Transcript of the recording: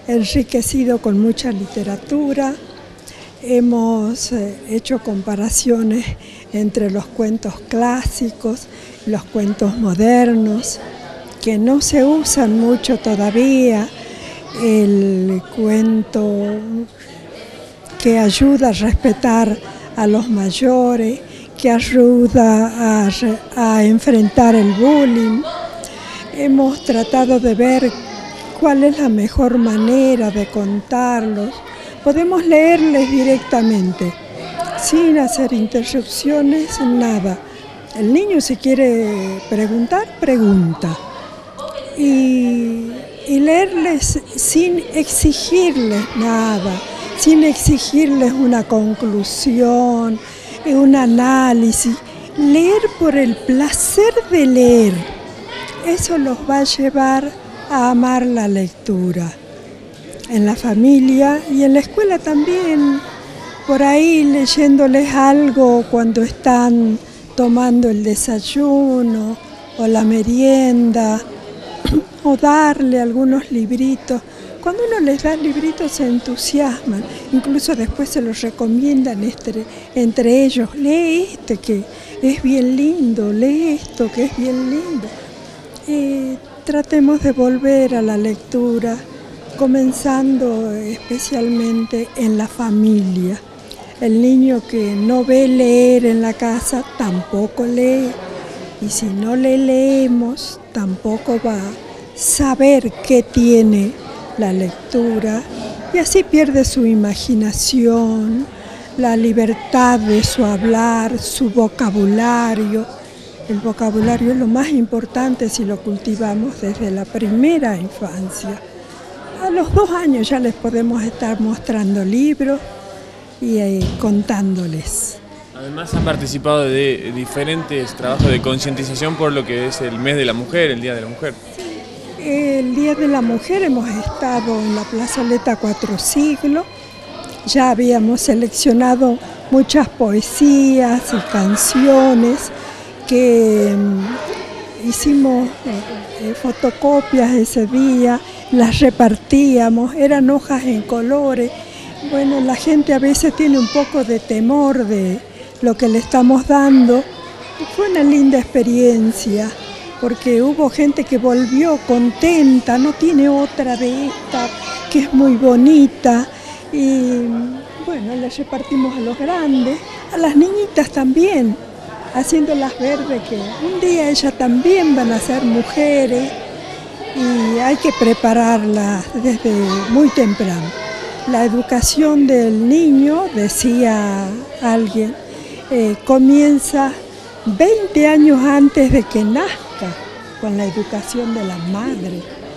enriquecido con mucha literatura. Hemos hecho comparaciones entre los cuentos clásicos, los cuentos modernos, que no se usan mucho todavía. El cuento que ayuda a respetar a los mayores, que ayuda a enfrentar el bullying. Hemos tratado de ver cuál es la mejor manera de contarlos. Podemos leerles directamente, sin hacer interrupciones, nada. El niño, si quiere preguntar, pregunta. Y leerles sin exigirles nada, sin exigirles una conclusión, un análisis. Leer por el placer de leer, eso los va a llevar a amar la lectura. En la familia y en la escuela también, por ahí leyéndoles algo cuando están tomando el desayuno o la merienda, o darle algunos libritos. Cuando uno les da libritos se entusiasman, incluso después se los recomiendan entre ellos. Lee este que es bien lindo, lee esto que es bien lindo. Y tratemos de volver a la lectura, comenzando especialmente en la familia. El niño que no ve leer en la casa tampoco lee, y si no le leemos tampoco va a saber qué tiene la lectura, y así pierde su imaginación, la libertad de su hablar, su vocabulario. El vocabulario es lo más importante si lo cultivamos desde la primera infancia. A los 2 años ya les podemos estar mostrando libros y contándoles. Además han participado de diferentes trabajos de concientización por lo que es el mes de la mujer, el Día de la Mujer. El Día de la Mujer hemos estado en la plazoleta 4 Siglos, ya habíamos seleccionado muchas poesías y canciones que hicimos fotocopias ese día, las repartíamos, eran hojas en colores. Bueno, la gente a veces tiene un poco de temor de lo que le estamos dando. Fue una linda experiencia, porque hubo gente que volvió contenta, no tiene otra de esta, que es muy bonita. Y bueno, les repartimos a los grandes, a las niñitas también, haciéndolas ver de que un día ellas también van a ser mujeres y hay que prepararlas desde muy temprano. La educación del niño, decía alguien, comienza 20 años antes de que nazca, con la educación de la madre.